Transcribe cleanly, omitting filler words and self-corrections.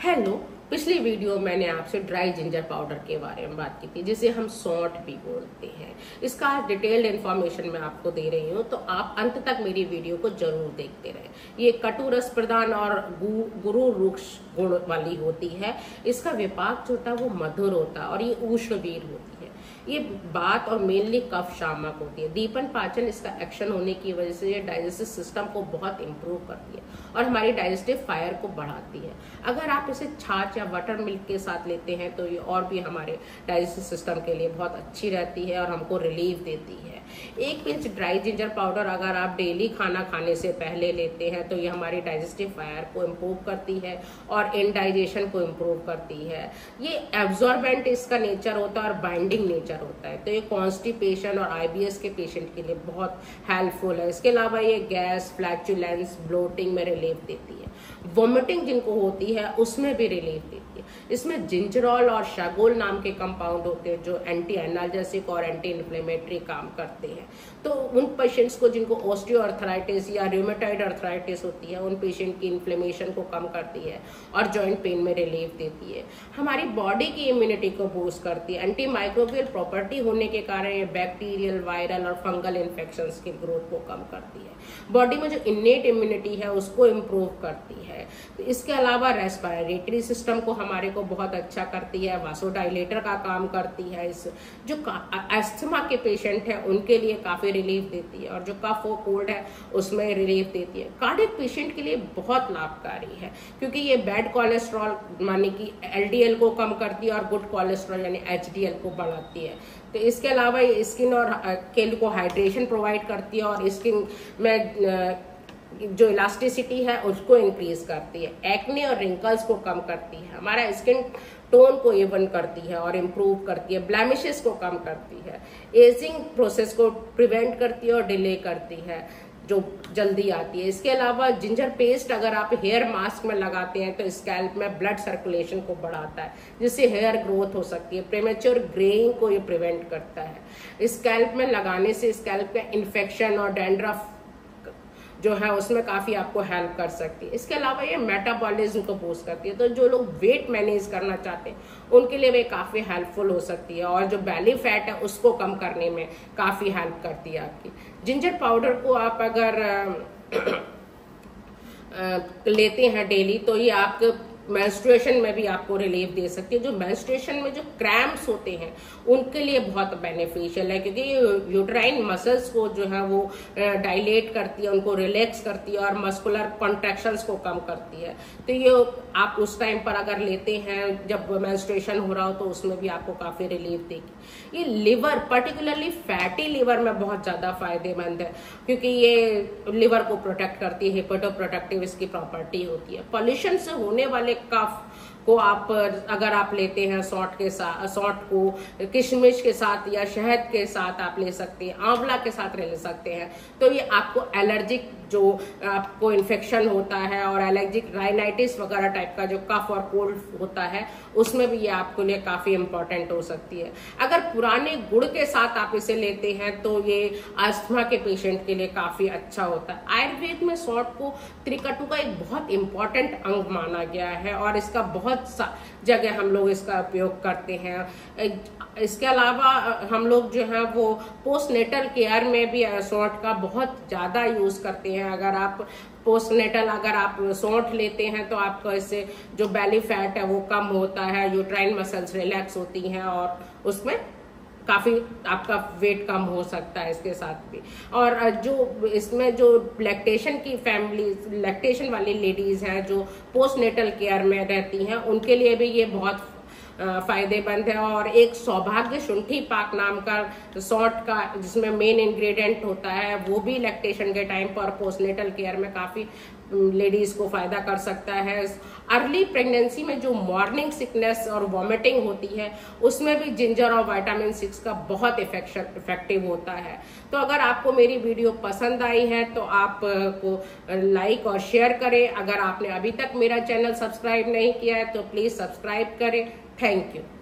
Hello. पिछली video मैंने आपसे ड्राई जिंजर पाउडर के बारे में बात की थी, जिसे हम सौंठ भी बोलते हैं। इसका डिटेल्ड इन्फॉर्मेशन मैं आपको दे रही हूँ, तो आप अंत तक मेरी वीडियो को जरूर देखते रहें। ये कटु रस प्रदान और गुरु रुक्ष गुण वाली होती है। इसका विपाक जो होता है वो मधुर होता है और ये उष्णवीर होती है। ये बात और मेनली कफ शामक होती है। दीपन पाचन इसका एक्शन होने की वजह से ये डाइजेस्टिव सिस्टम को बहुत इंप्रूव करती है और हमारी डाइजेस्टिव फायर को बढ़ाती है। अगर आप इसे छाछ या बटर मिल्क के साथ लेते हैं तो ये और भी हमारे डाइजेस्टिव सिस्टम के लिए बहुत अच्छी रहती है और हमको रिलीफ देती है। 1 पिंच ड्राई जिंजर पाउडर अगर आप डेली खाना खाने से पहले लेते हैं तो ये हमारी डाइजेस्टिव फायर को इम्प्रूव करती है और इंडाइजेशन को इम्प्रूव करती है। ये एब्जॉर्बेंट इसका नेचर होता है और बाइंडिंग नेचर होता है, तो ये कॉन्स्टिपेशन और आईबीएस के पेशेंट के लिए बहुत हेल्पफुल है। इसके अलावा ये गैस, फ्लैचुलेंस, ब्लोटिंग में रिलीफ देती है। वोमिटिंग जिनको होती है उसमें भी रिलीफ देती है। इसमें जिंजरॉल और शागोल नाम के कंपाउंड होते हैं जो एंटी एनाल्जेसिक और एंटी इन्फ्लेमेटरी काम करते हैं। तो उन पेशेंट्स को जिनको ऑस्टियोआर्थराइटिस या रूमेटॉइड अर्थराइटिस होती है, उन पेशेंट की इन्फ्लेमेशन को कम करती है और जॉइंट पेन में रिलीफ देती है। हमारी बॉडी की इम्यूनिटी को बूस्ट करती है। एंटी माइक्रोबियल प्रॉपर्टी होने के कारण ये बैक्टीरियल, वायरल और फंगल इन्फेक्शंस की ग्रोथ को कम करती है। बॉडी में जो इन्नेट इम्यूनिटी है उसको इम्प्रूव करती है। तो इसके अलावा रेस्पिरेटरी सिस्टम को हमारे को बहुत अच्छा करती है, वासोडाइलेटर का काम करती है। इस जो अस्थमा के पेशेंट है उनके लिए काफी रिलीफ देती है और जो कफ और कोल्ड है उसमें रिलीफ देती है। कार्डियक पेशेंट के लिए बहुत लाभकारी है क्योंकि ये बैड कोलेस्ट्रॉल माने कि एलडीएल को कम करती है और गुड कोलेस्ट्रॉल यानी एचडीएल को बढ़ाती है। तो इसके अलावा ये स्किन और केल को हाइड्रेशन प्रोवाइड करती है और स्किन में जो इलास्टिसिटी है उसको इंक्रीज करती है। एक्ने और रिंकल्स को कम करती है। हमारा स्किन टोन को इवन करती है और इम्प्रूव करती है। ब्लैमिशेस को कम करती है। एजिंग प्रोसेस को प्रिवेंट करती है और डिले करती है जो जल्दी आती है। इसके अलावा जिंजर पेस्ट अगर आप हेयर मास्क में लगाते हैं तो स्कैल्प में ब्लड सर्कुलेशन को बढ़ाता है, जिससे हेयर ग्रोथ हो सकती है। प्रीमेच्योर ग्रेइंग को ये प्रिवेंट करता है। स्कैल्प में लगाने से स्कैल्प का इन्फेक्शन और डैंड्रफ जो है उसमें काफी आपको हेल्प कर सकती है। इसके अलावा ये मेटाबॉलिज्म को बूस्ट करती है, तो जो लोग वेट मैनेज करना चाहते हैं उनके लिए वे काफी हेल्पफुल हो सकती है और जो बेली फैट है उसको कम करने में काफी हेल्प करती है आपकी। जिंजर पाउडर को आप अगर लेते हैं डेली तो ये आपके मेंस्ट्रुएशन में भी आपको रिलीफ दे सकती है। जो मेंस्ट्रुएशन में जो क्रैम्प्स होते हैं उनके लिए बहुत बेनिफिशियल है क्योंकि ये यूट्राइन मसल्स को जो है वो डायलेट करती है, उनको रिलैक्स करती है और मस्कुलर कॉन्ट्रैक्शंस को कम करती है। तो ये आप उस टाइम पर अगर लेते हैं जब मेंस्ट्रुएशन हो रहा हो तो उसमें भी आपको काफी रिलीफ देगी। ये लिवर, पर्टिकुलरली फैटी लिवर में बहुत ज्यादा फायदेमंद है क्योंकि ये लिवर को प्रोटेक्ट करती है। हेपेटोप्रोटेक्टिव इसकी प्रॉपर्टी होती है। पॉल्यूशन से होने वाले कफ को आप अगर आप लेते हैं सौंठ के साथ, सौंठ को किशमिश के साथ या शहद के साथ आप ले सकते हैं, आंवला के साथ ले सकते हैं, तो ये आपको एलर्जिक जो आपको इन्फेक्शन होता है और एलर्जिक राइनाइटिस वगैरह टाइप का जो कफ और कोल्ड होता है उसमें भी ये आपके लिए काफी इंपॉर्टेंट हो सकती है। अगर पुराने गुड़ के साथ आप इसे लेते हैं तो ये अस्थमा के पेशेंट के लिए काफी अच्छा होता है। आयुर्वेद में सौंठ को त्रिकटु का एक बहुत इंपॉर्टेंट अंग माना गया है और इसका बहुत जगह हम लोग इसका उपयोग करते हैं। इसके अलावा हम लोग जो है वो पोस्टनेटल केयर में भी सौंठ का बहुत ज्यादा यूज करते हैं। अगर आप पोस्टनेटल अगर आप सौंठ लेते हैं तो आपको इससे जो बेली फैट है वो कम होता है, यूट्राइन मसल्स रिलैक्स होती हैं और उसमें काफी आपका वेट कम हो सकता है इसके साथ भी। और जो इसमें जो लैक्टेशन की फैमिली, लैक्टेशन वाली लेडीज हैं जो पोस्टनेटल केयर में रहती हैं उनके लिए भी ये बहुत फायदेमंद है। और एक सौभाग्य शुंठी पाक नाम का सौंठ का जिसमें मेन इंग्रेडिएंट होता है वो भी लैक्टेशन के टाइम पर पोस्टनेटल केयर में काफी लेडीज को फायदा कर सकता है। अर्ली प्रेगनेंसी में जो मॉर्निंग सिकनेस और वॉमिटिंग होती है उसमें भी जिंजर और विटामिन 6 का बहुत इफेक्टिव होता है। तो अगर आपको मेरी वीडियो पसंद आई है तो आप को लाइक और शेयर करें। अगर आपने अभी तक मेरा चैनल सब्सक्राइब नहीं किया है तो प्लीज सब्सक्राइब करें। Thank you.